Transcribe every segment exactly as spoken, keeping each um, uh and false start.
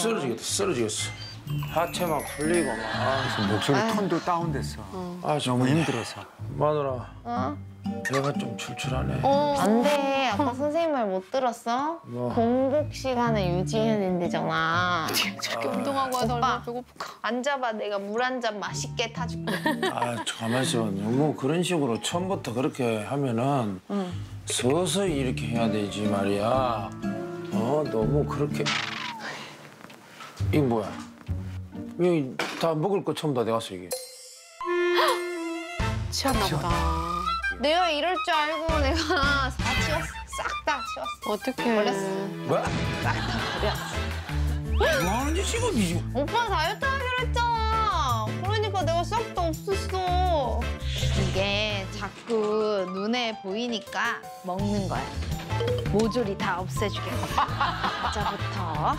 쓰러지겠다, 쓰러지겠어. 하체 막 풀리고 막. 아, 목소리 톤도 다운됐어. 어. 아, 너무 힘들어서. 마누라, 어? 배가 좀 출출하네. 어. 안 돼. 아까 선생님 말 못 들었어? 뭐? 공복 시간에 유지해야 된대잖아. 저렇게 운동하고 와서 얼마나 오빠. 배고플까. 앉아봐. 내가 물 한 잔 맛있게 타줄게. 아, 가만히 있어. 너무 그런 식으로 처음부터 그렇게 하면은 응. 서서히 이렇게 해야 되지 말이야. 어, 너무 그렇게. 이게 뭐야? 왜 다 먹을 거 처음 다 돼갔어, 이게? 치웠나 보다. 내가 이럴 줄 알고 내가 다 치웠어. 싹 다 치웠어. 어떡해. 버렸어. 뭐야? 싹 다 버렸어. 뭐 하는 짓이고, 니 오빠 다이어트 하기로 했잖아. 그러니까 내가 싹 다 없앴어. 이게 자꾸 눈에 보이니까 먹는 거야. 모조리 다 없애주겠다. 이제부터.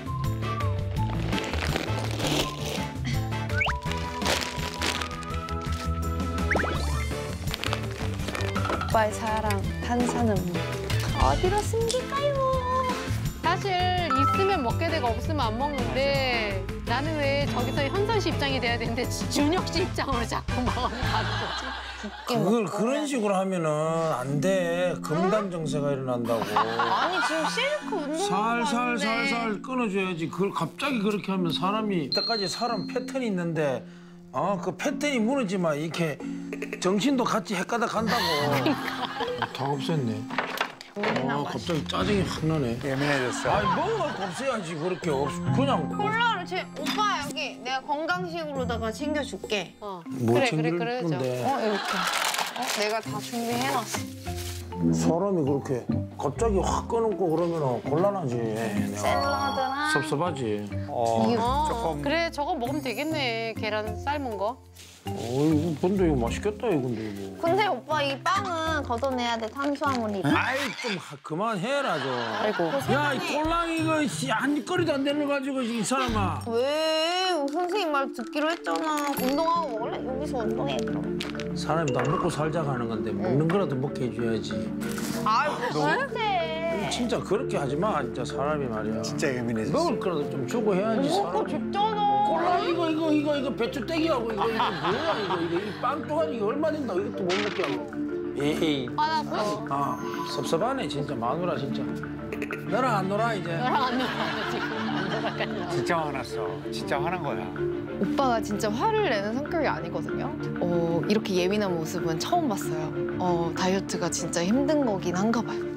오빠의 사랑, 탄산은 어디로 숨길까요? 사실 있으면 먹게 되고 없으면 안 먹는데 나는 왜 저기서 현선 씨 입장이 돼야 되는데 준혁 씨 입장으로 자꾸 마음을 가는 거지? 그걸 그런 식으로 하면은 안 돼. 금단 정세가 일어난다고. 아니 지금 실크 운동 살살 살살 끊어줘야지. 그걸 갑자기 그렇게 하면 사람이 이때까지 사람 패턴이 있는데 어 그 패턴이 무너지면 이렇게 정신도 같이 헷가다 간다고. 다 없앴네. 아 갑자기 짜증이 확 나네. 예민해졌어. 아니 먹어갖고 없애야지 그렇게 없 그냥 콜라를 제 오빠 여기 내가 건강식으로다가 챙겨줄게. 어, 뭐 그래, 챙길 그래, 그러죠. 건데 이렇게. 어, 내가 다 준비해놨어. 사람이 그렇게 갑자기 확 끊고 그러면 곤란하지. 내가. 샐러드랑 섭섭하지. 어, 어, 조금. 그래 저거 먹으면 되겠네. 계란 삶은 거. 어이구 근데 이거 맛있겠다 이거 근데 이거. 근데 오빠 이 빵은 걷어내야 돼 탄수화물이. 아이 좀 하- 그만해라 좀. 아이고. 야, 이 꼴랑 이거 씨, 한 거리도 안 되는 거 가지고 이 사람아. 왜? 선생님 말 듣기로 했잖아. 운동하고 먹을래? 여기서 운동해 그럼. 사람이 다 먹고 살자고 하는 건데 먹는 거라도 먹게 해줘야지. 아이고 진짜. 진짜 그렇게 하지 마, 진짜 사람이 말이야. 진짜 예민해졌어. 먹을 거라도 좀 주고 해야지. 먹고 사람이. 줬잖아. 꼴랑 이거 이거 이거 이거 배추떼기하고 이거 이거 뭐야 이거 이거 이 빵뚜가리 이거 얼마 된다 이것도 못 먹게 하고. 에이. 아, 나 뭐, 아 섭섭하네 진짜 마누라 진짜. 너랑 안 놀아 이제. 너랑 안 놀아 지금. 안 놀아까지. 진짜 화났어. 진짜 화난 거야. 오빠가 진짜 화를 내는 성격이 아니거든요. 어, 이렇게 예민한 모습은 처음 봤어요. 어, 다이어트가 진짜 힘든 거긴 한가 봐요.